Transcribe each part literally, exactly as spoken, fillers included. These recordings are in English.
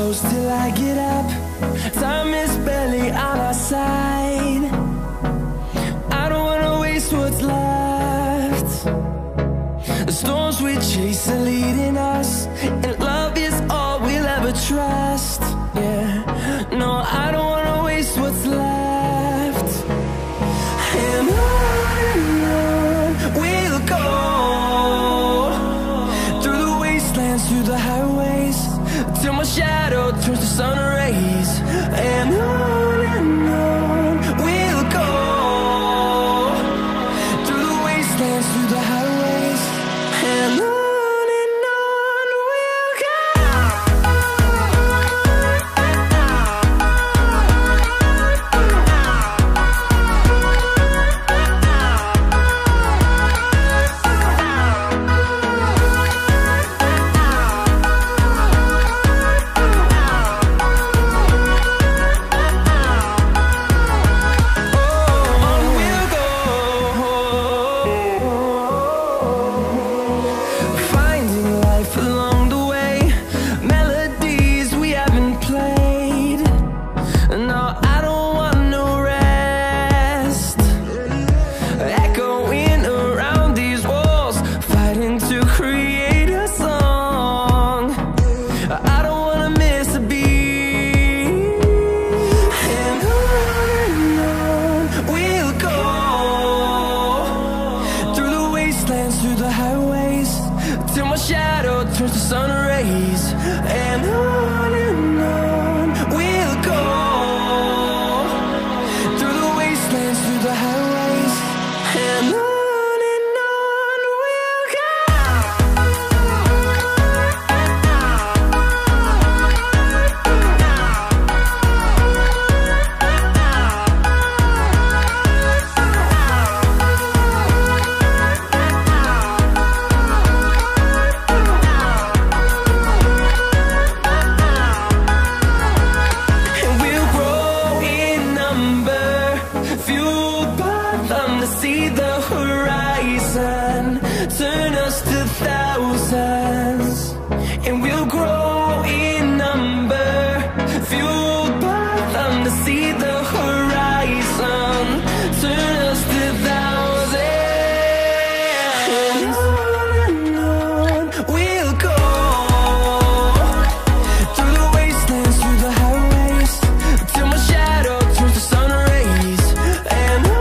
close till I get up. Time is barely on our side. I don't wanna waste what's left. The storms we chase are leading us, and love is all we'll ever trust. Yeah, no, I don't wanna waste what's left. And on and on we'll go, through the wastelands, through the highways, till my shadow turns to sun rays. And on and on we'll go, through the wastelands, through the highways, and on. Through the highways, till my shadow turns to sun rays. And on and on we'll go, through the wastelands, through the highways, and on. See the horizon turn us to thousands, and we'll grow in number, fueled by them. To see the horizon turn us to thousands, and on and on we'll go, through the wastelands, through the highways, till my shadow turns to sun rays. And on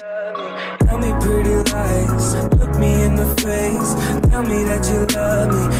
tell me pretty lies, look me in the face, tell me that you love me,